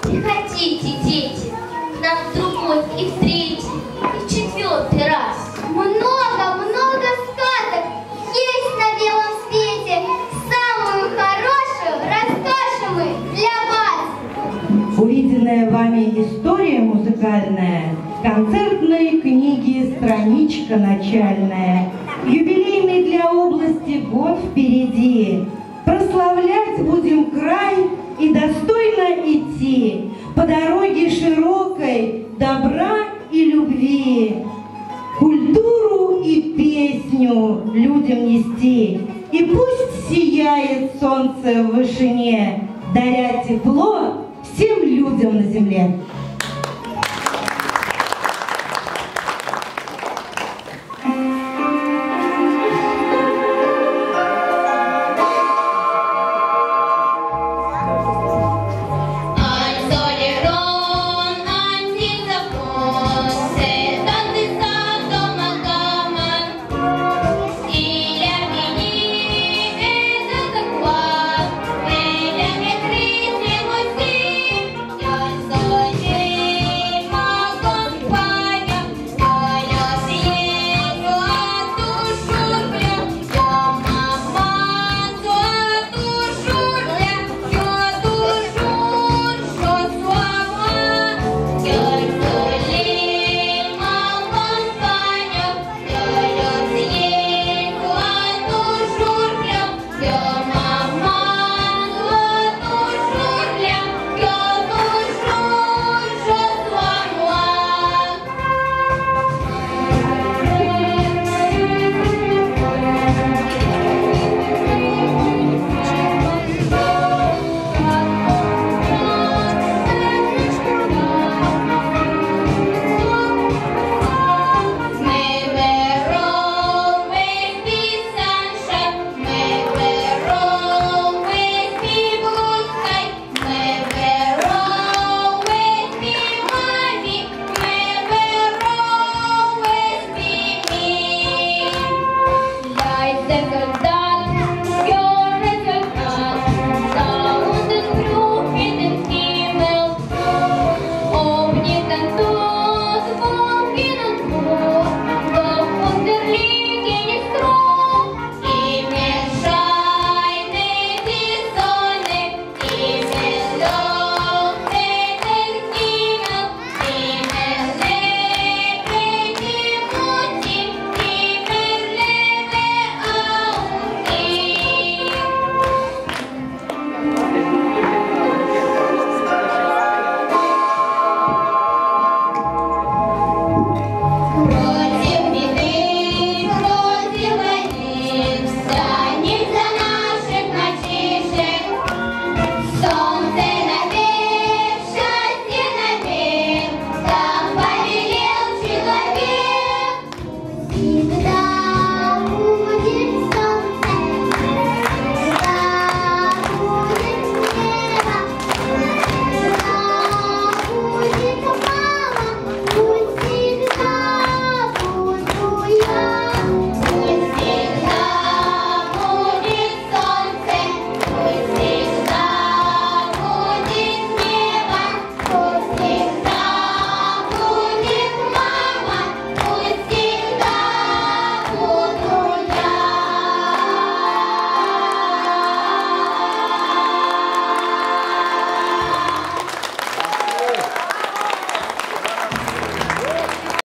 Приходите, дети, к нам в другой и в третий, и в четвертый раз. Много сказок есть на белом свете. Самую хорошую расскажем мы для вас. Увиденная вами история музыкальная, концертной книги страничка начальная. Юбилейный для области год впереди. Прославлять будем край и достойно идти по дороге широкой добра и любви. Культуру и песню людям нести, и пусть сияет солнце в вышине, даря тепло всем людям на земле.